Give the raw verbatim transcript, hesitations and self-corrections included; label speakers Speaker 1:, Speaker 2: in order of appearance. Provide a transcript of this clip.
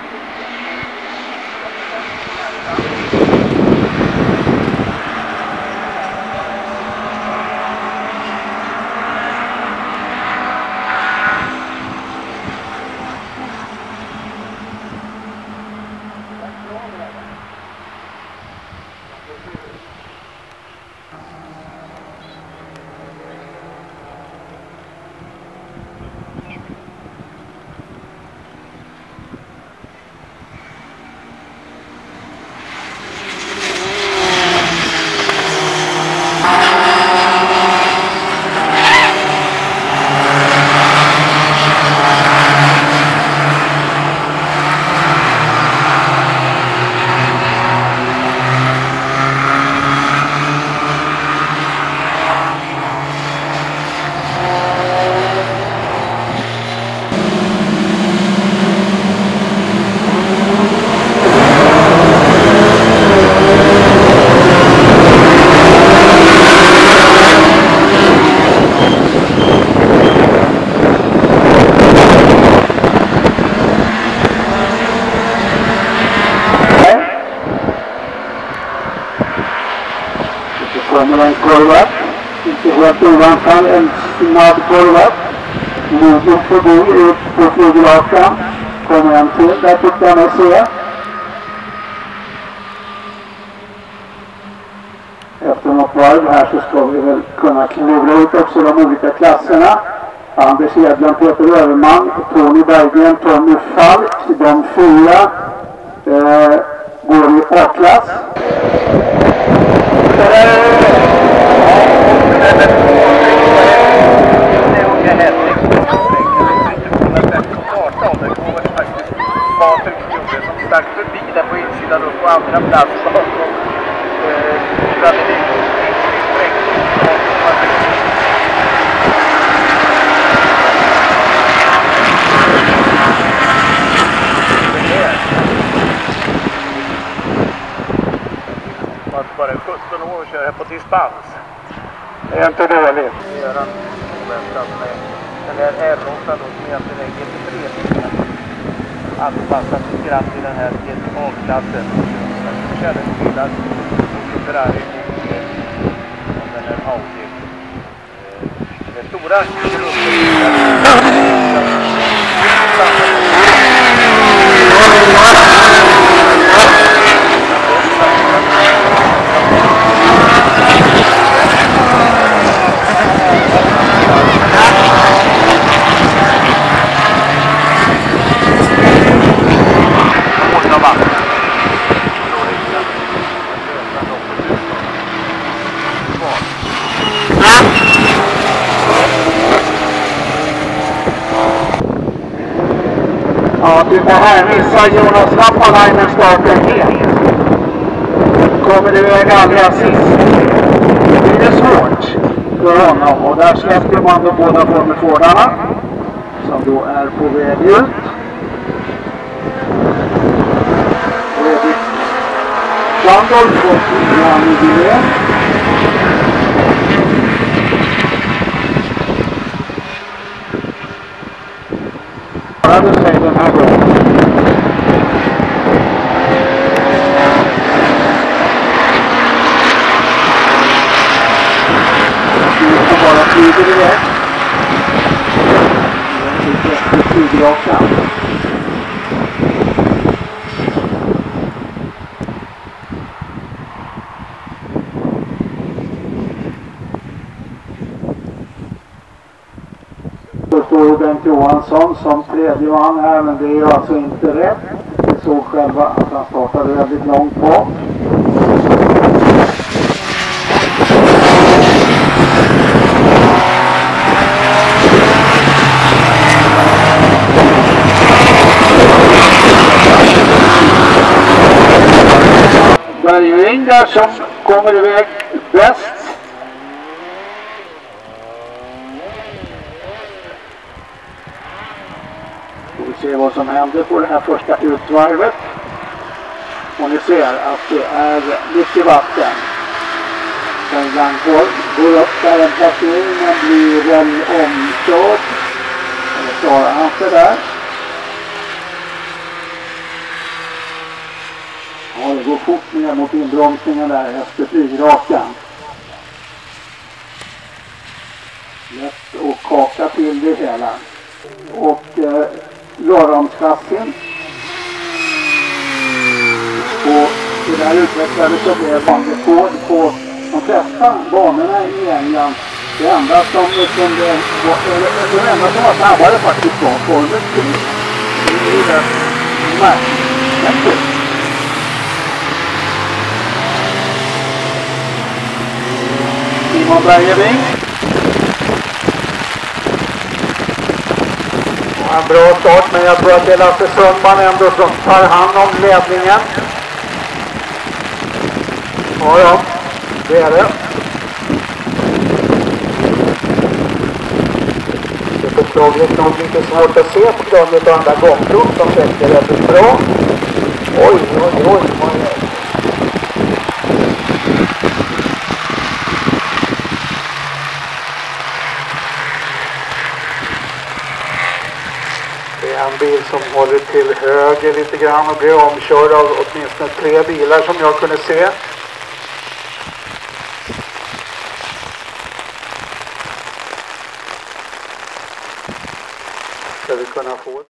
Speaker 1: Kommer en kurva, inte helt ovanfall, en snabb kurva. Moget förbi ut på flygrakan. Kommer en till, där tyckte jag mig se. Efter något varv här så ska vi väl kunna klura ut också de olika klasserna. Anders Edlund, Peter Överman, Tony Berggren, Tommy Falk, de fyra eh, går i A-klass.
Speaker 2: Stack förbi där på insidan och på andra plats bakom strategin. Man bara sjutton år och kör här på dispens.
Speaker 1: Det är inte dåligt.
Speaker 2: Det gör han oväntat med den där R-åtta då som egentligen är G T tre. Anpassat lite grann till den här G T A-klassen. Jag känner skillnad mot Ferrari och den här Audi. Det stora
Speaker 1: Ja, du får här missa Jonas Lappalainen starten helt. Kommer du iväg allra sist. Det blir svårt för honom och där släpper man de båda Formel två-arna som då är på väg ut. Fredrik Sandolf och Jan Gillén. Klarade sig den här gången. Det bara flyger iväg. Det flyger också. Då står Bengt Johansson som tredje man här, men det är ju alltså inte rätt. Vi såg själva att han startade väldigt långt bak. Det är ju Inga som kommer iväg bäst. Se vad som händer på det här första utvarvet. Och ni ser att det är mycket vatten. Den går, går upp där en placering, men blir väl omkörd. Eller klarar han sig där. fort ner mot inbromsningen där efter flygrakan. Lätt att kaka till det hela. Och eh, lördagsklassen. Och det där utvecklades så blev banrekord på de flesta banorna i England. Det enda som kunde det enda som var snabbare faktiskt var Formel tre. Det är det märkligt. Simon Bergeving. En bra start, men jag tror att det är Lasse Sundman ändå som tar hand om ledningen. Ja, ja, det är det. Det är beklagligt nog lite svårt att se på grund av andra gångprov som täcker rätt bra. Oj, oj, oj, oj. Det är en bil som håller till höger lite grann och blir omkörd av åtminstone tre bilar som jag kunde se. Ska vi kunna få